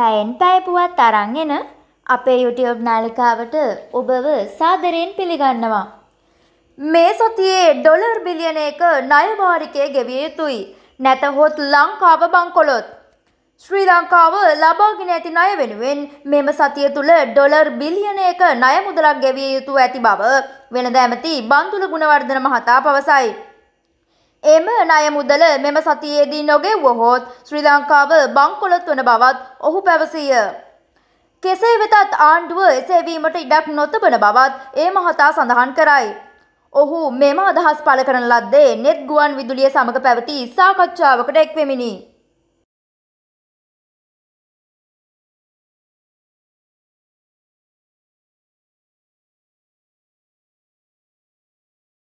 පැයෙන් පැය පුවත් අරන් එන අපේ YouTube නාලිකාවට ඔබව සාදරයෙන් පිළිගන්නවා. මේ සතියේ ඩොලර් බිලියනයක ණය වාරිකය ගෙවිය යුතුයි. නැතහොත් ලංකාව බංකොලොත්. ශ්‍රී ලංකාව ලබාගෙන ඇති ණය වෙනුවෙන් මෙම සතිය තුල ඩොලර් බිලියනයක ණය මුදලක් ගෙවිය යුතු ඇති බව වෙළඳ ඇමති බන්දුල ගුණවර්ධන මහතා පවසයි. එම ණය මුදල මෙම සතියේදී නොගෙවුවහොත් ශ්‍රී ලංකාව බංකොලොත් වන බවත් ඔහු පැවසිය. කෙසේ වෙතත් ආණ්ඩුව එසේ වීමට ඉඩක් නොතබන බවත් ඒ මහතා සඳහන් කරයි. ඔහු මෙම අදහස් පළ කරන ලද්දේ නෙත් ගුවන් විදුලිය සමග පැවති සාකච්ඡාවකට එක්වෙමිනි.